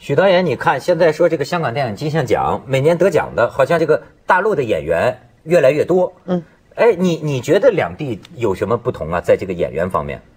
许导演，你看现在说这个香港电影金像奖每年得奖的，好像这个大陆的演员越来越多。哎，你觉得两地有什么不同啊？在这个演员方面？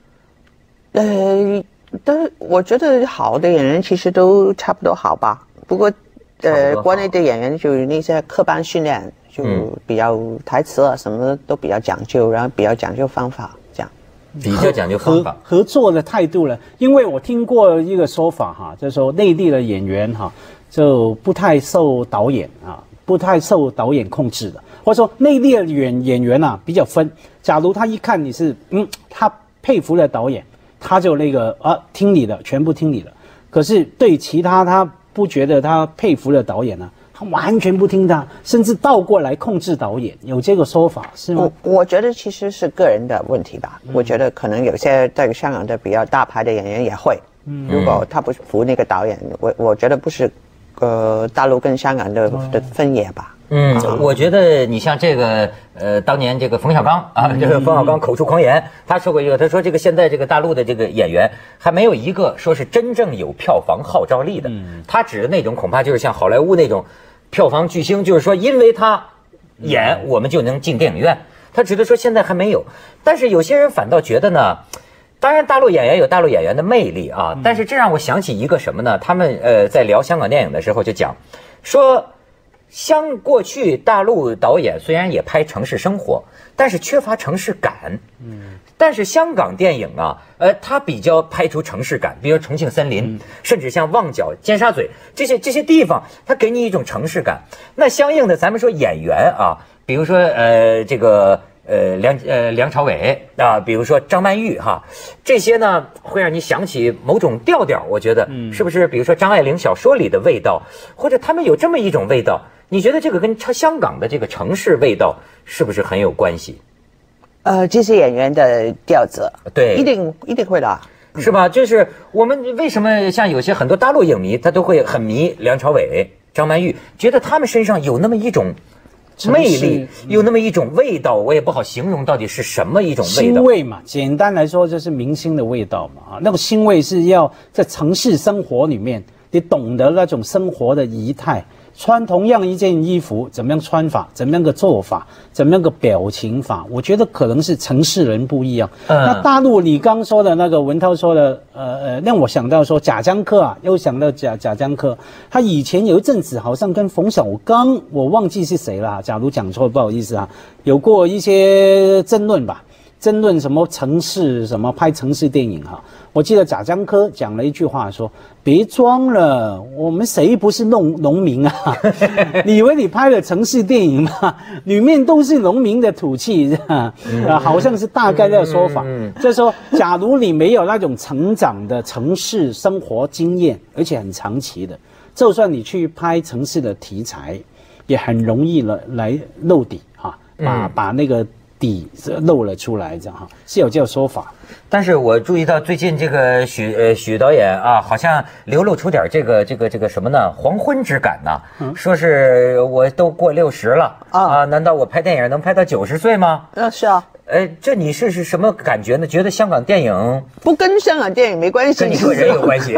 我觉得好的演员其实都差不多好吧。不过，国内的演员就那些科班训练，就比较台词啊什么的都比较讲究，然后比较讲究方法，这样。 比较讲究方法， 合作的态度了。因为我听过一个说法哈，就是说内地的演员哈就不太受导演控制的，或者说内地的演员啊比较分。假如他一看你是他佩服了导演，他就那个听你的，全部听你的。可是对其他不觉得他佩服了导演呢，他完全不听他，甚至倒过来控制导演，有这个说法是吗？ 我觉得其实是个人的问题吧。我觉得可能有些在香港的比较大牌的演员也会，如果他不服那个导演，我觉得不是大陆跟香港的分野吧。 我觉得你像这个当年这个冯小刚啊，这个冯小刚口出狂言，他说过一个，他说这个现在这个大陆的这个演员还没有一个说是真正有票房号召力的。他指的那种恐怕就是像好莱坞那种票房巨星，就是说因为他演我们就能进电影院。他指的说现在还没有，但是有些人反倒觉得呢，当然大陆演员有大陆演员的魅力啊，但是这让我想起一个什么呢？他们在聊香港电影的时候就讲说。过去大陆导演虽然也拍城市生活，但是缺乏城市感。但是香港电影啊，它比较拍出城市感，比如重庆森林，甚至像旺角、尖沙咀这些地方，它给你一种城市感。那相应的，咱们说演员啊，比如说这个梁朝伟啊，比如说张曼玉哈，这些呢会让你想起某种调调。我觉得是不是？比如说张爱玲小说里的味道，或者他们有这么一种味道。你觉得这个跟香港的这个城市味道是不是很有关系？ 这些演员的调子， 对， 一定会的， 是吧？就是我们为什么像有些很多大陆影迷，他都会很迷梁朝伟、张曼玉，觉得他们身上有那么一种魅力，有那么一种味道，我也不好形容到底是什么一种味道。 腥味嘛，简单来说就是明星的味道嘛。那个腥味是要在城市生活里面，你懂得那种生活的仪态。穿同样一件衣服，怎么样穿法，怎么样个做法，怎么样个表情法，我觉得可能是城市人不一样。那大陆你刚说的那个文涛说的，让我想到说贾樟柯啊，又想到贾樟柯，他以前有一阵子好像跟冯小刚，我忘记是谁了，假如讲错不好意思啊，有过一些争论吧。争论什么城市，什么拍城市电影哈。我记得贾樟柯讲了一句话说：“别装了，我们谁不是农民啊？你以为你拍了城市电影吗？里面都是农民的土气，好像是大概的说法。就是说，假如你没有那种成长的城市生活经验，而且很长期的，就算你去拍城市的题材，也很容易来漏底哈，把那个。”底露了出来，这样哈是有这个说法。 但是我注意到最近这个许导演啊，好像流露出点这个什么呢？黄昏之感呢？说是我都过60了啊，难道我拍电影能拍到90岁吗？ 是啊。 这你是什么感觉呢？觉得香港电影不跟香港电影没关系， 跟你个人有关系。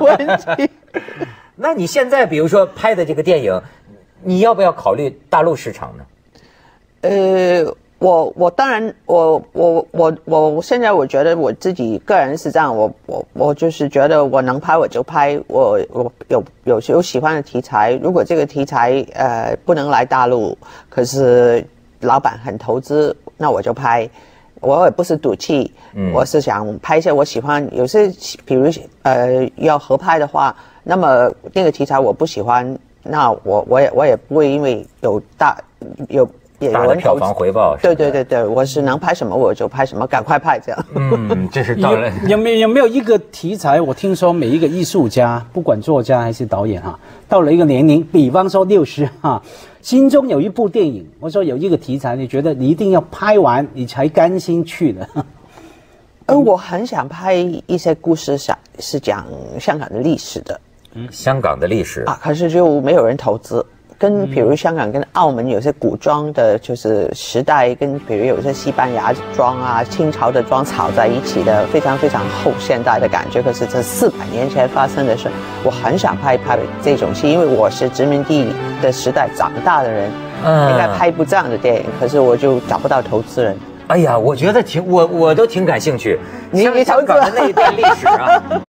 那你现在比如说拍的这个电影，你要不要考虑大陆市场呢？ 我当然，我现在我觉得我自己个人是这样，我就是觉得我能拍我就拍，我有喜欢的题材，如果这个题材不能来大陆，可是老板很投资，那我就拍。我也不是赌气，我是想拍一些我喜欢，有些比如要合拍的话，那么那个题材我不喜欢，那我也不会因为有大的票房回报。 对，我是能拍什么我就拍什么，赶快拍这样。 这是到了有没有一个题材？我听说每一个艺术家，不管作家还是导演哈，到了一个年龄，比方说60哈，心中有一部电影，我说有一个题材，你觉得你一定要拍完，你才甘心去的。 我很想拍一些故事，是讲香港的历史的。 香港的历史啊，可是就没有人投资。 跟比如香港跟澳门有些古装的，就是时代跟比如有些西班牙装啊、清朝的装炒在一起的，非常非常后现代的感觉。可是这400年前发生的事，我很想拍这种戏，因为我是殖民地的时代长大的人，应该拍一部这样的电影，可是我就找不到投资人。 哎呀，我觉得我都挺感兴趣。 你香港的那一段历史啊，